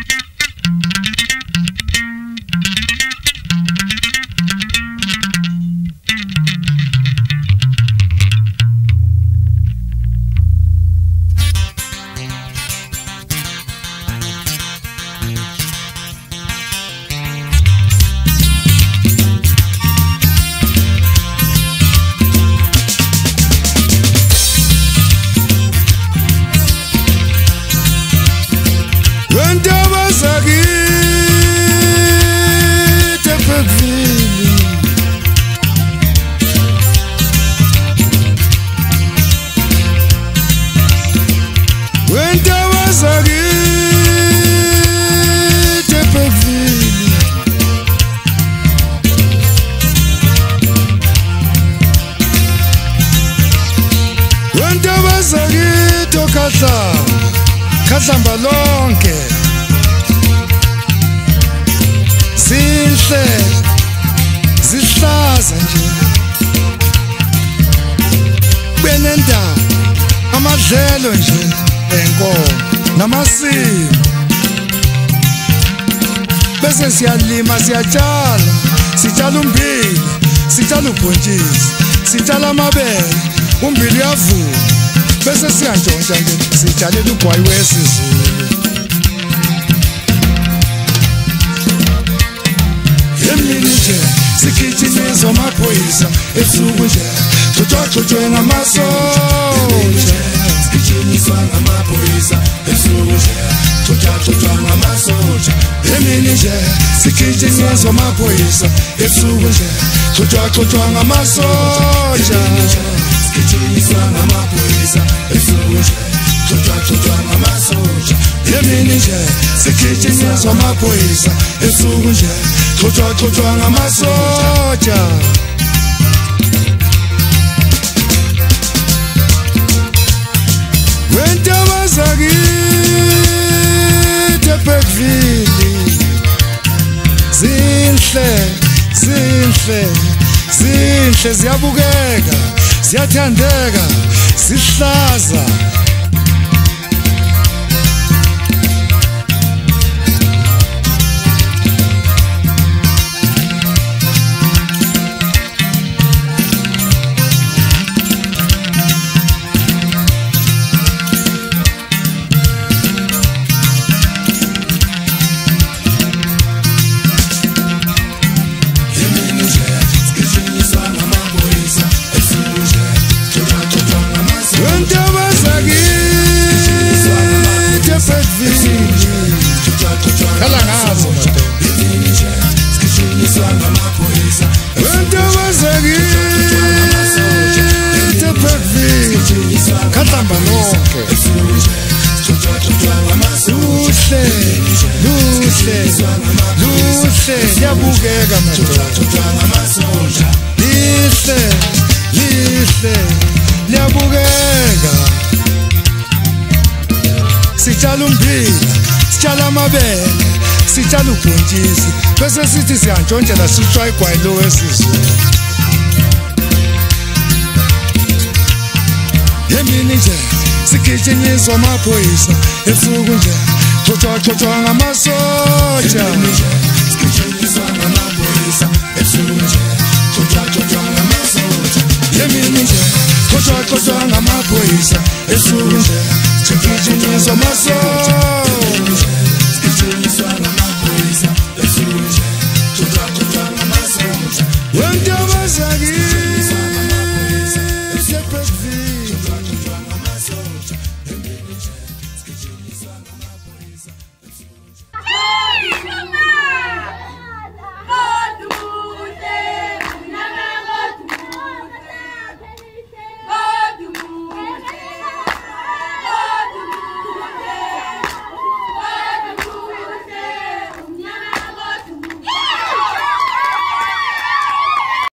Kahlamba lonke zinhle zihlaza nje benenda amadlelo nje enkomo namasimo bese siyalima sitshala ummbili sitshala ubhontshisi sitshala amabele ummbili uyavuna bese siyantshontsha nje sitshalela ugwayi wesizulu yemini nje sigijinyiswa amaphoyisa ebusuku nje xoxoxoxwe ngamasotsha sigijinyiswa ngamaphoyisa ebusuku nje xoxoxoxwa ngamasotsha yemini nje sigijinyiswa amaphoyisa ebusuku nje xoxoxoxwa ngamasotsha sigijinyiswa ngamapolisa ebusuku nje xoxoxoxwa ngamasotsha yemini nje sigijinyiswa amaphoyisa ebusuku nje xoxoxoxwa ngamasotsha wentaba zakithi eBergville zinhle ziyabukeka ziyathandeka zihlaza kahlamba lonke luhle liyabukeka madoda lihle liyabukeka sitshala ummbila sitshala amabele sitshala ubhontshisi bese sithi siyantshontshela sitshwa igwayi lo wesizulu yemini nje sigijinyiswa amaphoyisa ebusuku nje xoxoxoxwa ngamasotsha sigijinyiswa ngamaphoyisa ebusuku nje xoxoxoxwa ngamasotsha yemini nje xoxoxoxwa ngamaphoyisa ebusuku nje sigijinyiswa amasotsha